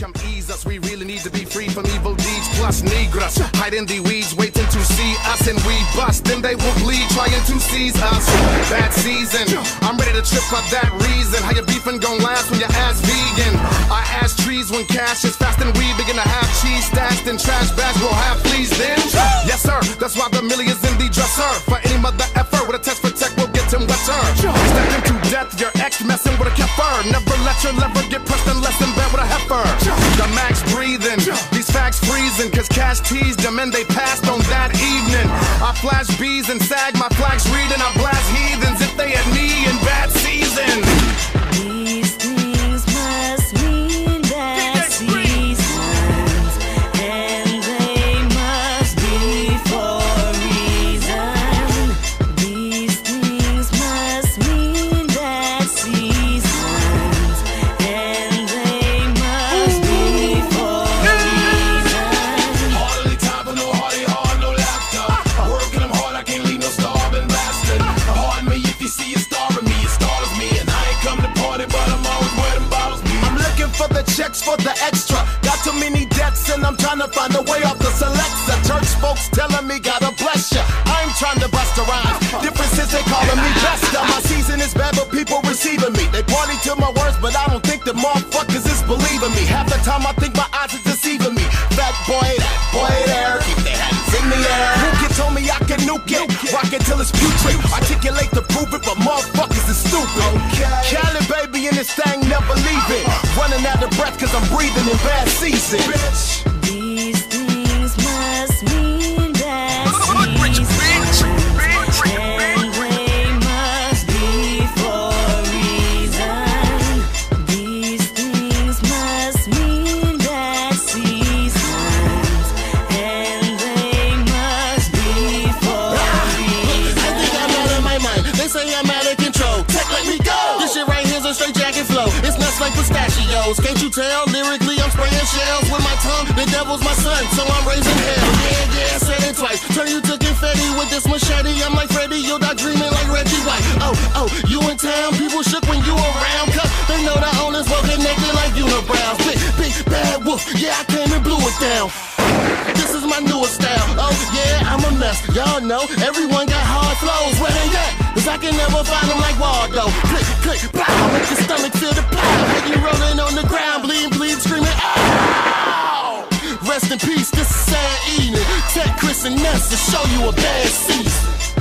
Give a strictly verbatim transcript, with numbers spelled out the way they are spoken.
come ease us. We really need to be free from evil deeds plus negras. Hide in the weeds, waiting to see us, and we bust. Then they will bleed, trying to seize us. Bad season, I'm ready to trip for that reason. How your beefing gon' last when your ass vegan? I ask trees when cash is fast and we begin to have cheese stashed in trash bags. We'll have fleas then. Yes sir, that's why the millie is in the dresser. For any mother effer with a test for tech, we'll get him wetter. Step into death, your ex messing with a kefir. Never let your lever get pressed unless in bed with a heifer. The max breathing, these facts freezing, cause cash teased them and they passed on that evening. I flash bees and sag my flags reading. I blast heathens if they had me in bad season. These things must mean bad seasons, and they must be for a reason. These things must mean bad seasons, and they must be for a reason. Hardly time for no hardy hard, no laughter. Working them hard, I can't leave no starving bastard. Pardon me if you see a star in me, it stars me. And I ain't come to party, but I'm always where them bottles be. I'm looking for the checks for the extra. Got too many debts and I'm trying to find a way off the selector. Church folks telling me gotta bless ya. I ain't trying to bust a rhyme. Difference is they calling me Bester. My season is bad, but people receiving me. They party to my words, but I don't think the motherfuckers is believing me. Half the time I think my eyes are deceiving me. Fat boy, that boy there, keep their hands in the air. Nuke it, told me I can nuke it. Rock it till it's putrid. Articulate to prove it, but motherfuckers is stupid. Okay. Cali baby in this thing, never leave it. Running out of breath cause I'm breathing in bad season. Bitch. These things must mean bad seasons, and they must be for a reason. These things must mean bad seasons, and they must be for a reason. I think I'm out of my mind. They say I'm out of control. Tech, let me go. This shit right here's a straight jacket flow. It's nuts like pistachios. Can't you tell? Lyrically, I'm spraying shells with my tongue. The devil's my son, so I'm raising hell. Yeah, yeah, I said it twice. Turn you to confetti with this machete. I'm like Freddy, you'll die dreaming like Reggie White. Oh, oh, you in town? People shook when you around. Cause they know the owners were connected like unibrows. Big, big, bad wolf. Yeah, I came and blew it down. This is my newest style. Oh, yeah, I'm a mess. Y'all know everyone got hard flows. Where they at? Cause I can never find them like Waldo. Click, click, pow. Make your stomach feel the plow. Have you rolling on the ground, bleeding, bleeding, screaming, ow! Rest in peace, this is sad evening. Tech, Chris, and Ness to show you a bad season.